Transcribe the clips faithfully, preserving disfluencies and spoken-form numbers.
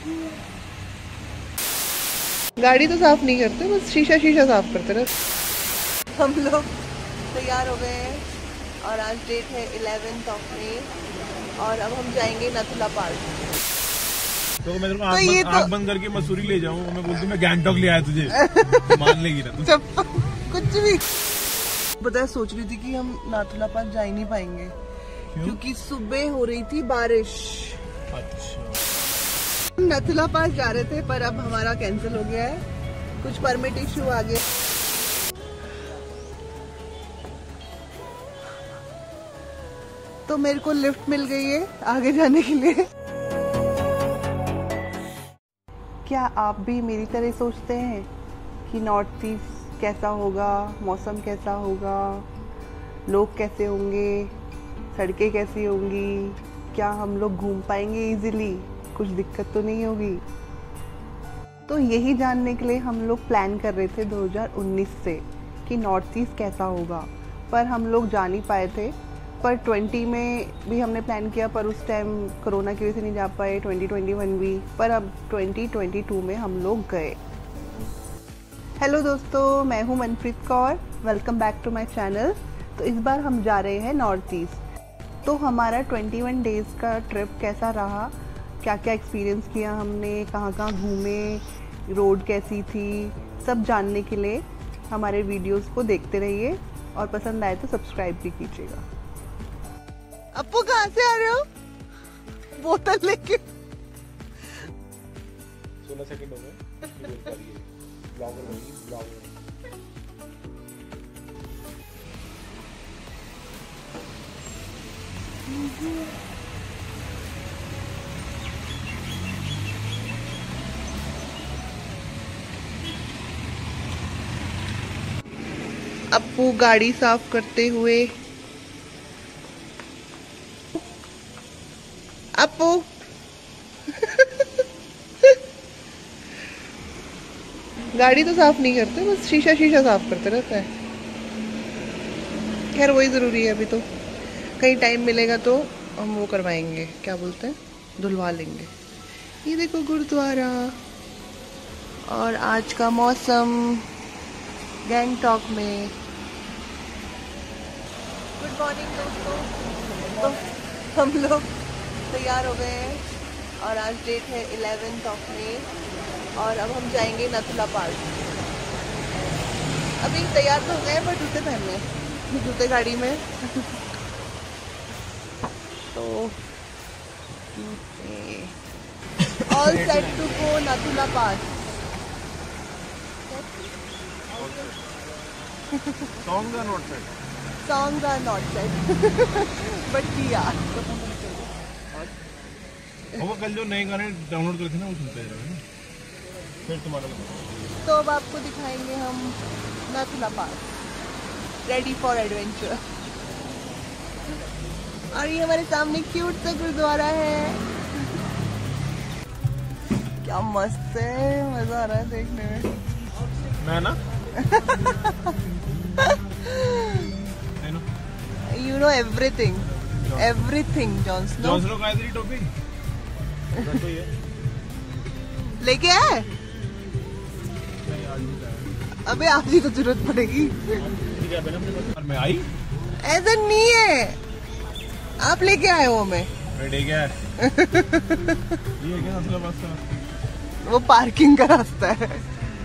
गाड़ी तो साफ नहीं करते, बस शीशा शीशा साफ करते रहते। हम लोग तैयार हो गए हैं और आज डेट है इलेवेंथ ऑफ मई और अब हम जाएंगे नथुला पास। तो मैं तेरे को तो ये आँख तो... बंद करके मसूरी ले जाऊँ, मैं बोलती मैं गैंगटॉक ले आया तुझे, तो मान लेगी ना तू? कुछ भी पता है, सोच रही थी कि हम नाथुला पास जा ही नहीं पाएंगे। क्यों? क्योंकि सुबह हो रही थी बारिश। अच्छा, नथुला पास जा रहे थे पर अब हमारा कैंसिल हो गया है, कुछ परमिट इशू आ गया। तो मेरे को लिफ्ट मिल गई है आगे जाने के लिए। क्या आप भी मेरी तरह सोचते हैं कि नॉर्थ ईस्ट कैसा होगा, मौसम कैसा होगा, लोग कैसे होंगे, सड़कें कैसी होंगी, क्या हम लोग घूम पाएंगे इजीली, कुछ दिक्कत तो नहीं होगी? तो यही जानने के लिए हम लोग प्लान कर रहे थे दो हज़ार उन्नीस से कि नॉर्थ ईस्ट कैसा होगा, पर हम लोग जा नहीं पाए थे। पर ट्वेंटी में भी हमने प्लान किया पर उस टाइम कोरोना की वजह से नहीं जा पाए, ट्वेंटी ट्वेंटी वन भी, पर अब ट्वेंटी ट्वेंटी टू में हम लोग गए। हेलो दोस्तों, मैं हूँ Manpreet Kaur, welcome back to my channel. तो इस बार हम जा रहे हैं नॉर्थ ईस्ट। तो हमारा इक्कीस डेज़ का ट्रिप कैसा रहा, क्या क्या एक्सपीरियंस किया हमने, कहाँ कहाँ घूमे, रोड कैसी थी, सब जानने के लिए हमारे वीडियोस को देखते रहिए और पसंद आए तो सब्सक्राइब भी कीजिएगा। अप्पू कहाँ से आ रहे हो? बोतल लेके। सोलह सेकंड हो गए। ब्लॉगर बनी, ब्लॉगर। अप्पू गाड़ी साफ करते हुए। अप्पू गाड़ी तो साफ नहीं करते, बस शीशा शीशा साफ करते रहता है। खैर वही जरूरी है, अभी तो कहीं टाइम मिलेगा तो हम वो करवाएंगे, क्या बोलते हैं, धुलवा लेंगे। ये देखो गुरुद्वारा और आज का मौसम गैंगटॉक में। गुड मॉर्निंग दोस्तों, तो हम लोग तैयार हो गए हैं और आज डेट है इलेवेंथ ऑफ मई और अब हम जाएंगे नथुला पास। अभी तैयार तो हो गए पर जूते पहनने, जूते गाड़ी में। तो all set to go Nathula pass. Songs are not set. Songs are not set, but we are. और वो कल जो नए गाने डाउनलोड करे थे ना, वो सुनते रहे ना। फिर तुम्हारा लगा। तो अब आपको दिखाएंगे हम Nathula pass, ready for adventure. और ये हमारे सामने क्यूट सा गुरुद्वारा है, क्या मस्त है, मजा आ रहा है देखने में। मैं ना you know everything, everything Jon Snow. Jon Snow का तेरी टोपी तो ये लेके आए? अबे आज ही तो जरूरत पड़ेगी। मैं आई ऐसा नहीं है, आप लेके आए हो हमें। रेडी क्या है? ये क्या नथुला पास का? वो पार्किंग का रास्ता है।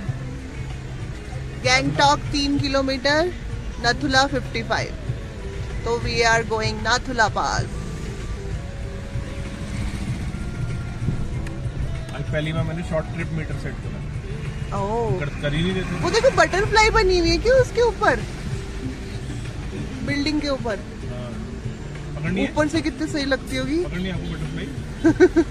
गैंगटॉक तीन किलोमीटर, नथुला फिफ्टी फाइव। तो we are going Nathula pass. पहली बार मैंने शॉर्ट ट्रिप मीटर सेट करा। ओह, कर, कर ही नहीं देते। वो देखो बटरफ्लाई बनी हुई है क्यों उसके ऊपर, बिल्डिंग के ऊपर। ऊपर से कितनी सही लगती होगी। पकड़नी आपको बटरफ्लाई।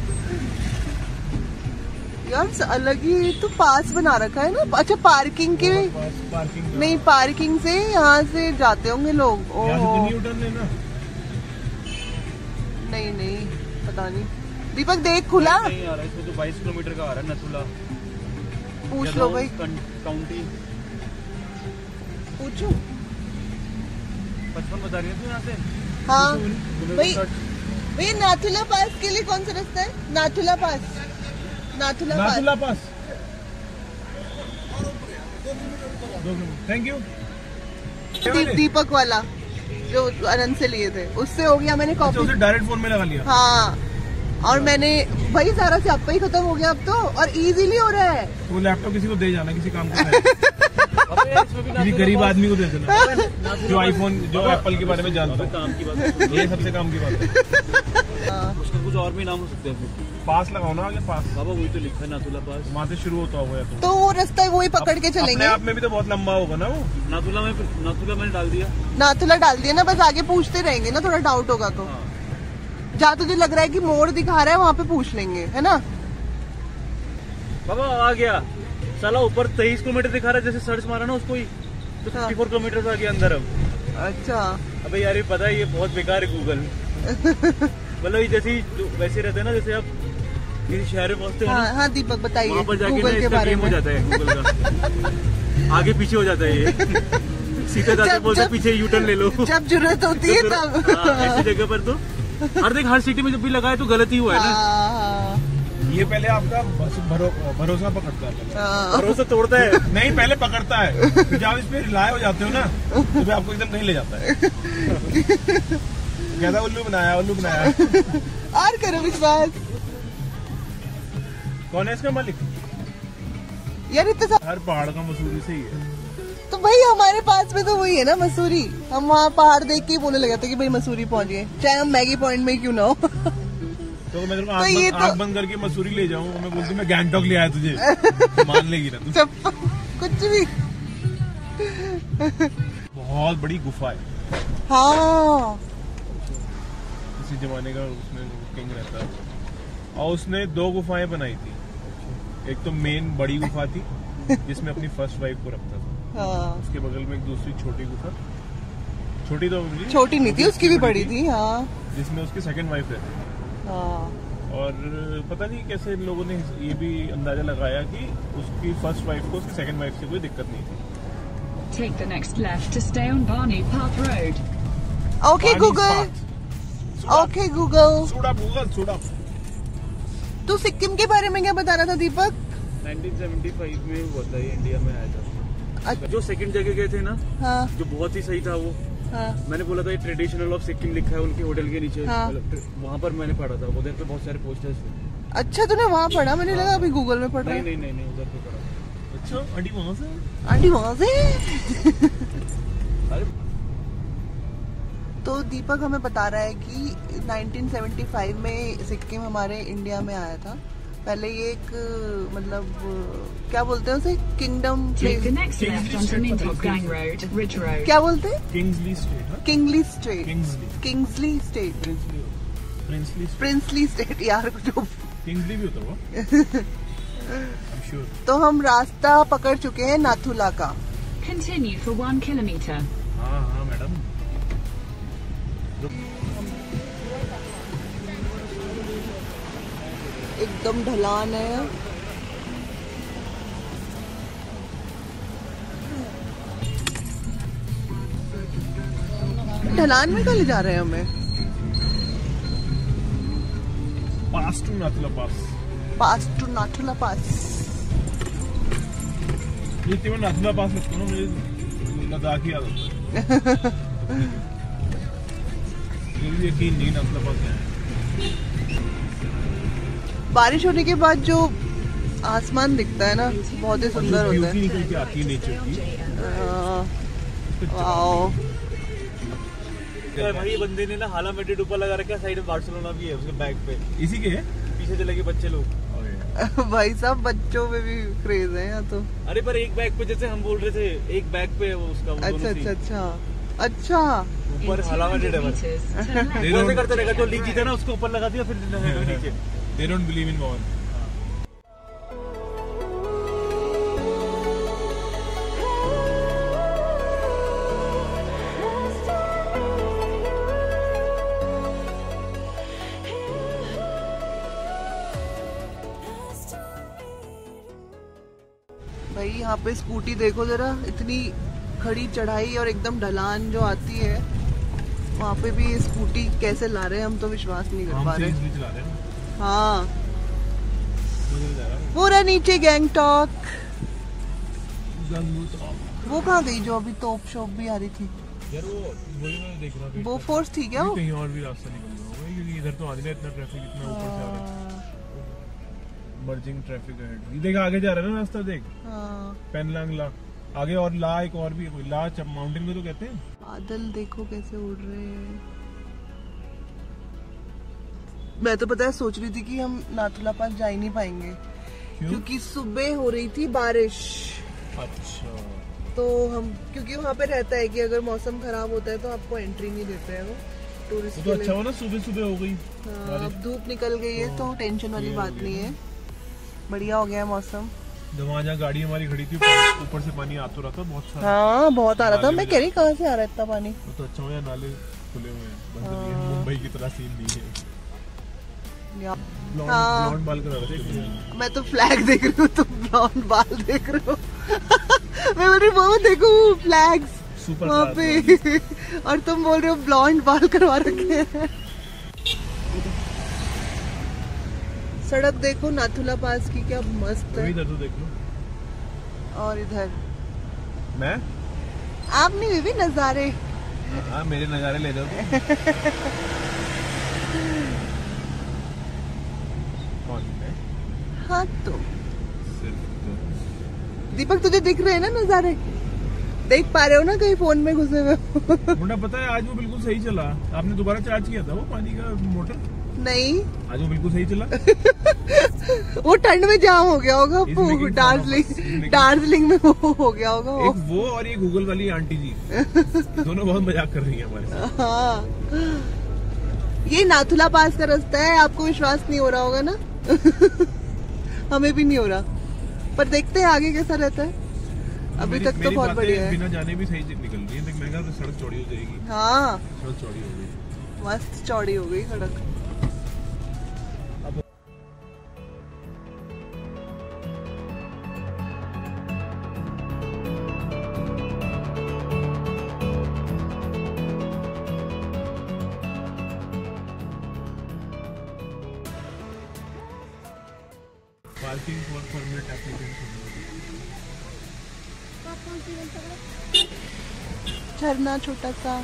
यार अलग ही तो पास बना रखा है ना। अच्छा पार्किंग के पार्किंग नहीं, पार्किंग से यहाँ से जाते होंगे लोग। ओह नहीं नहीं पता नहीं। दीपक देख खुला नहीं आ रहा, इसमें तो बाईस किलोमीटर का आ रहा है नथुला। पूछ लो भाई, काउंटी पूछो। पचपन बता रही है तू यहाँ से। हाँ भाई, भाई नाथुला पास के लिए कौन सा रास्ता है? Nathula pass Nathula Nathula pass. Thank you. Deepak वाला जो अनंत से लिए थे, उससे हो गया मैंने कॉपी। उसे डायरेक्ट फोन में लगा लिया। हाँ, और मैंने भाई सारा स्यापा ही खत्म हो गया अब तो, और इजीली हो रहा है। वो लैपटॉप किसी को दे जाना, किसी काम को किसी गरीब आदमी को दे देना जो आईफोन जो एप्पल के बारे में जानता है। काम की बात, ये सबसे काम की बात है। उसका कुछ और भी नाम हो सकते हैं। पास लगाओ ना आगे पास। बाबा वही तो लिखा है नाथुला पास, वहाँ से शुरू होता होगा तो। तो वो रास्ता वही पकड़ के चलेंगे। अपने आप में भी तो बहुत लंबा होगा ना वो। नाथुला में नाथुला मैंने डाल दिया। नाथुला डाल दिया ना, बस आगे पूछते रहेंगे ना, थोड़ा डाउट होगा तो। जहाँ तुझे लग रहा है कि मोड़ दिखा रहा है वहाँ पे पूछ लेंगे, है ना। बाबा आ गया साला, ऊपर तेईस किलोमीटर दिखा रहा है, जैसे सर्च मारा ना उसको ही तो चौवन किलोमीटर आ गया अंदर अब। अच्छा अबे यार ये पता है ये बहुत बेकार है गूगल। मतलब ये जैसे ही वैसे रहते हैं ना, जैसे आप किसी शहर में पहुंचते हैं। हाँ, हाँ दीपक बताइए वहाँ पर जाके गूगल के बारे में। हो जाता है गूगल का आगे पीछे हो जाता है ये। सीधे जाके बोलते हैं पीछे यू टर्न ले लो जब जरूरत होती है तब। ऐसी जगह पर तो हर देख हर सिटी में जब भी लगाए तो गलत ही हुआ है ना। ये पहले आपका भरो, भरोसा पकड़ता है। भरोसा तोड़ता है। नहीं पहले पकड़ता है, फिर जब इस पे रिलाय हो जाते हो ना तो फिर आपको एकदम नहीं ले जाता है। कहता उल्लू बनाया उल्लू बनाया। और करो विश्वास। कौन है इसका मालिक? यार इतना हर पहाड़ का मसूरी से ही है। तो भाई हमारे पास में तो वही है ना मसूरी। हम वहाँ पहाड़ देख के ही बोलने लगे थे कि भाई मसूरी पहुँच गए, चाहे हम मैगी पॉइंट में क्यों ना हो। तो मैं तेरे को तो आँख ये बंद, तो... आँख बंद करके मसूरी ले जाऊँ, मैं बोलती मैं गैंगटॉक ले आया तुझे, मान लेगी ना तू। कुछ भी। बहुत बड़ी गुफा है। हाँ इसी जमाने का उसमें किंग रहता है, और उसने दो गुफाएं बनाई थी। एक तो मेन बड़ी गुफा थी जिसमें अपनी फर्स्ट वाइफ को रखता था। हाँ। उसके बगल में एक दूसरी छोटी गुफा, छोटी तो छोटी नहीं थी, उसकी भी बड़ी थी। हाँ, जिसमें उसकी सेकंड वाइफ रहती थी। हाँ। और पता नहीं कैसे लोगों ने ये भी अंदाजा लगाया कि उसकी फर्स्ट वाइफ को उसकी सेकंड वाइफ से कोई दिक्कत नहीं थी। Take the next left to stay on Barney Path Road. Okay Google. Okay Google. सुड़ा गूगल सुड़ा। तू सिक्किम के बारे में क्या बता रहा था दीपक? नाइनटीन सेवेंटी फाइव में हुआ था, ये इंडिया में आया था। अच्छा। जो सेकंड जगह गए थे ना, हाँ। जो बहुत ही सही था वो। हाँ। मैंने बोला था ये ट्रेडिशनल ऑफ सिक्किम लिखा है उनके होटल के नीचे। हाँ। वहाँ पर मैंने पढ़ा था, उधर पे बहुत सारे पोस्टर्स थे। अच्छा तूने वहाँ पढ़ा? मैंने लगा अभी गूगल में पढ़ रहा है। नहीं नहीं नहीं उधर पे पढ़ा। अच्छा आंटी वहाँ से? आंटी वहाँ से? तो दीपक हमें बता रहा है कि नाइनटीन सेवेंटी फाइव में सिक्किम हमारे इंडिया में आया था। पहले ये एक मतलब क्या बोलते हैं उसे, किंगडम प्लेस। क्या बोलते हैं? Kingsley state. Kingly state. Kingsley kingsley state. Princely princely state यार कुछ। किंग्सली भी होता होगा। Sure. तो हम रास्ता पकड़ चुके हैं नाथुला का। Continue for one kilometer. हाँ हाँ मैडम। एकदम ढलान है। ढलान में कहाँ ले जा रहे हैं हमें? Pass to Nathula pass. Pass to Nathula pass. जितने में नाथुला पास लगता ना मुझे लद्दाख याद आता है। मुझे यकीन नहीं नाथुला पास है। बारिश होने के बाद जो आसमान दिखता है ना बहुत ही सुंदर होता है। निकल के आती है नेचर की। वाओ भाई बंदे ने ना हाला मेटेड ऊपर लगा रखा है, साइड में बार्सिलोना भी है उसके बैग पे। इसी के है पीछे चले गए बच्चे लोग। भाई साहब बच्चों में भी क्रेज है यहाँ तो। अरे पर एक बैग पे जैसे हम बोल रहे थे, एक बैग पे वो उसका वो अच्छा अच्छा अच्छा अच्छा ऊपर हाला मेटेड है। ऐसे करते रहेगा, जो लीक जीता ना उसको ऊपर लगा दिया, फिर नीचे। They don't believe in God. भाई यहाँ पे स्कूटी देखो जरा, इतनी खड़ी चढ़ाई और एकदम ढलान जो आती है, वहाँ पे भी स्कूटी कैसे ला रहे हैं हम तो विश्वास नहीं कर पा रहे। हम से चला रहे हैं। हाँ मुझे पूरा नीचे गैंगटॉक। वो कहाँ गई जो अभी तोप शोप भी आ रही थी? यार वो वही मैं देख रहा था। वो फोर्स थी क्या वो? कहीं और भी रास्ता निकल रहा होगा क्योंकि इधर तो आने इतना ट्रैफिक इतना ऊपर से आ रहा है। मर्जिंग ट्रैफिक है। ये देख आगे जा रहा है ना रास्ता देख। हाँ। पेनलांग ला आगे और ला एक और भी कोई ला माउंटेन को तो कहते हैं। बादल देखो कैसे उड़ रहे हैं। मैं तो पता है सोच रही थी कि हम नाथुला पास जा ही नहीं पाएंगे। क्यों? क्योंकि सुबह हो रही थी बारिश। अच्छा। तो हम क्योंकि वहाँ पे रहता है कि अगर मौसम खराब होता है तो आपको एंट्री नहीं देते हैं वो टूरिस्ट तो अच्छा हो ना सुबह सुबह हो गई। हाँ, अब धूप निकल गई है तो टेंशन वाली बात नहीं है। बढ़िया हो गया मौसम। जब वहाँ जहाँ गाड़ी हमारी खड़ी थी ऊपर से पानी आ तो रहा था बहुत सारा। हाँ बहुत आ रहा था। मैं कह रही कहाँ से आ रहा है इतना पानी। वो तो अच्छा हो या नाले खुले हुए हैं। बंद नहीं है। मुंबई की तरह सीन नहीं है। ब्लॉन्ड हाँ। ब्लॉन्ड बाल करा रहे थे। मैं तो फ्लैग देख रही हूँ तुम ब्लॉन्ड बाल देख रहे हो। मैं बोल रही हूँ वो देखो फ्लैग्स सुपर वहाँ पे और तुम बोल रहे हो ब्लॉन्ड बाल करवा रखे हैं। सड़क देखो नाथुला पास की क्या मस्त है। इधर तो देख लो। और इधर मैं आप नहीं भी नजारे। हाँ मेरे नजारे ले जाओ। कौन है? हाँ तो सिर्फ तो दीपक तुझे दिख रहे हैं ना नजारे? देख पा रहे हो ना कहीं फोन में घुसे हुए? मुंडा पता है आज वो बिल्कुल सही चला। आपने दोबारा चार्ज किया था वो पानी का मोटर? नहीं आज वो बिल्कुल सही चला। वो ठंड में जाम हो गया होगा। He's making fun of us. Darjeeling He's making- Darjeeling में वो हो गया होगा वो। एक वो और ये गूगल वाली आंटी जी दोनों बहुत मजाक कर रही हैं हमारे साथ। हाँ ये नाथुला पास का रास्ता है। आपको विश्वास नहीं हो रहा होगा ना? हमें भी नहीं हो रहा पर देखते हैं आगे कैसा रहता है। अभी मेरी- तक तो मेरी बहुत बातें बढ़िया है। बिना जाने भी सही निकल रही है। देख मैं कहा सड़क चौड़ी हो जाएगी। हाँ सड़क चौड़ी हो गई। मस्त चौड़ी हो गई सड़क। Parking for permit application. झरना छोटा सा।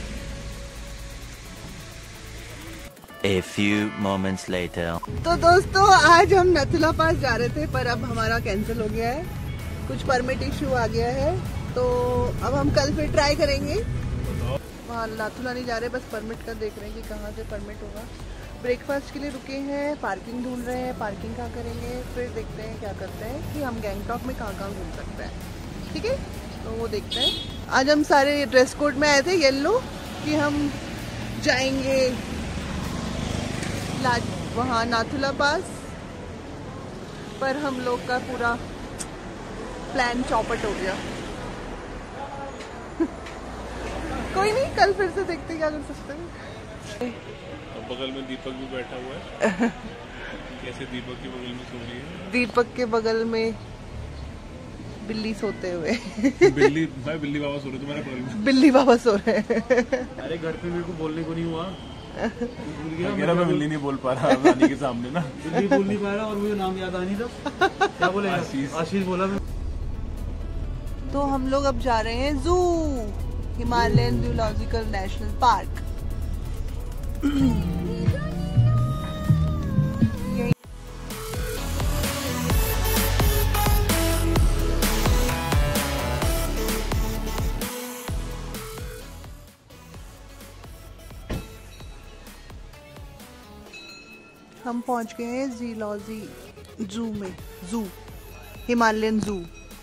A few moments later. तो दोस्तों आज हम नाथुला पास जा रहे थे पर अब हमारा कैंसिल हो गया है। कुछ परमिट इशू आ गया है तो अब हम कल फिर ट्राई करेंगे। वहाँ नाथुला नहीं जा रहे बस परमिट का देख रहे हैं कि कहाँ से परमिट होगा। ब्रेकफास्ट के लिए रुके हैं। पार्किंग ढूंढ रहे हैं। पार्किंग कहाँ करेंगे फिर देखते हैं क्या करते हैं कि हम गैंगटॉक में कहाँ कहाँ घूम सकते हैं। ठीक है तो वो देखते हैं। आज हम सारे ड्रेस कोड में आए थे येलो कि हम जाएंगे वहाँ नाथुला पास पर हम लोग का पूरा प्लान चौपट हो गया। कोई नहीं कल फिर से देखते क्या कर सकते हैं। बगल में दीपक भी बैठा हुआ है। कैसे दीपक के बगल में सो रही है? दीपक के बगल में बिल्ली सोते हुए। बिल्ली भाई बिल्ली बाबा सो रहे तुम्हारे बगल में। बिल्ली बाबा सो रहे हैं। अरे घर पे मेरे को बोलने को नहीं हुआ। भूल गया मेरा मैं बिल्ली नहीं बोल पा रहा नानी के सामने ना। बिल्ली बोल नहीं पा रहा और मुझे नाम याद आ नहीं था। क्या बोले? आशीष। आशीष बोला। तो हम लोग अब जा रहे हैं जू हिमालयन जूलॉजिकल नेशनल पार्क। हम पहुंच गए हैं जीलॉजी जू में। जू हिमालयन जू।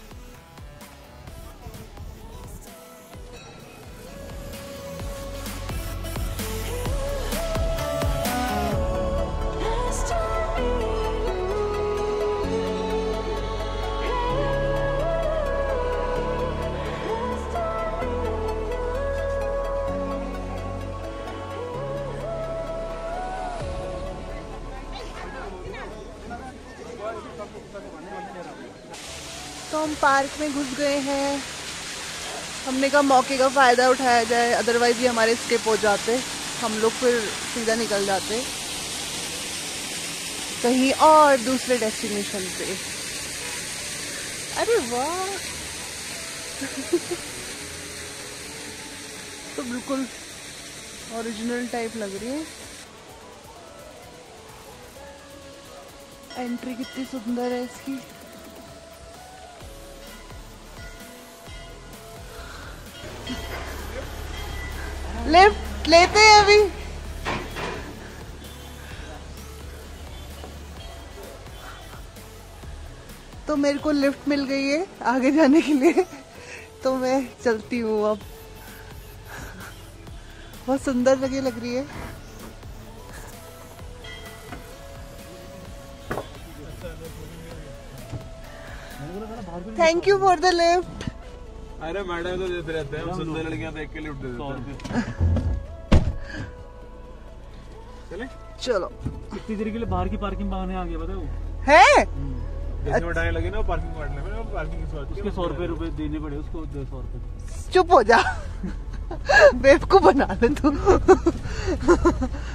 तो हम पार्क में घुस गए हैं। हमने कहा मौके का फ़ायदा उठाया जाए अदरवाइज ये हमारे स्किप हो जाते। हम लोग फिर सीधा निकल जाते। कहीं और दूसरे डेस्टिनेशन पे। अरे वाह तो बिल्कुल ओरिजिनल टाइप लग रही है। एंट्री कितनी सुंदर है इसकी। लिफ्ट लेते हैं अभी। तो मेरे को लिफ्ट मिल गई है आगे जाने के लिए, तो मैं चलती हूँ अब। बहुत सुंदर जगह लग रही है। Thank you for the lift. अरे मैडम तो देते रहते हैं, हम सुंदर लड़कियां देख के लिफ्ट दे देते हैं। चले चलो। इतनी देर के लिए बाहर की पार्किंग बहाने आ गया, बताओ है। जैसे उठाने लगे ना पार्किंग काटने में, पार्किंग की सौ उसके सौ रुपए रुपए देने पड़े उसको, दो सौ रुपए। चुप हो जा बेवकूफ बना दे तू।